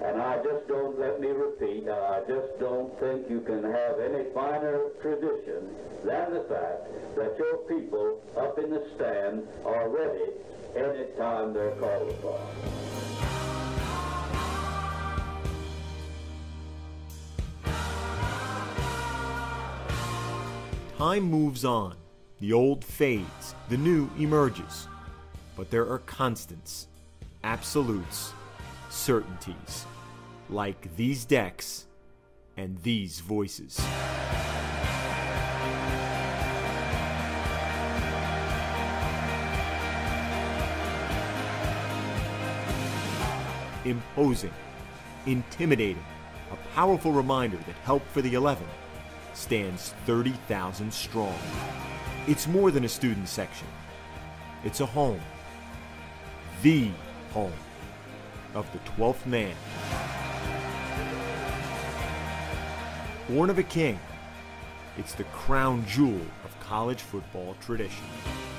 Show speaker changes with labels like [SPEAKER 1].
[SPEAKER 1] And I just don't, let me repeat, I just don't think you can have any finer tradition than the fact that your people up in the stand are ready any time they're called upon.
[SPEAKER 2] Time moves on. The old fades, the new emerges. But there are constants, absolutes, certainties, like these decks and these voices. Imposing, intimidating, a powerful reminder that Help for the 11 stands 30,000 strong. It's more than a student section. It's a home. The home of the 12th man. Born of a king, it's the crown jewel of college football tradition.